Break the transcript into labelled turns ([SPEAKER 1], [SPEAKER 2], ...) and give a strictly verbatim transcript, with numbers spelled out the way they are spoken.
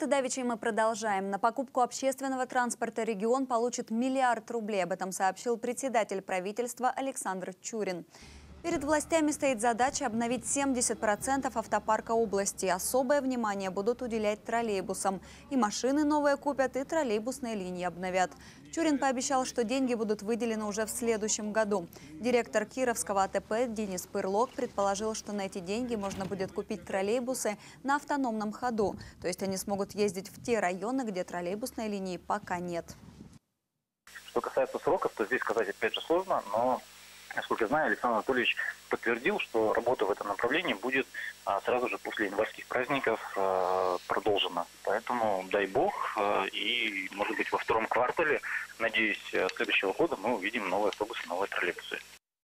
[SPEAKER 1] Это давичи мы продолжаем. На покупку общественного транспорта регион получит миллиард рублей. Об этом сообщил председатель правительства Александр Чурин. Перед властями стоит задача обновить семьдесят процентов автопарка области. Особое внимание будут уделять троллейбусам. И машины новые купят, и троллейбусные линии обновят. Чурин пообещал, что деньги будут выделены уже в следующем году. Директор Кировского АТП Денис Пырлок предположил, что на эти деньги можно будет купить троллейбусы на автономном ходу. То есть они смогут ездить в те районы, где троллейбусной линии пока нет.
[SPEAKER 2] Что касается сроков, то здесь сказать опять же сложно, но, насколько я знаю, Александр Анатольевич подтвердил, что работа в этом направлении будет а, сразу же после январских праздников а, продолжена. Поэтому, дай бог, а, и, может быть, во втором квартале, надеюсь, следующего года мы увидим новые автобусы, новые троллейбусы.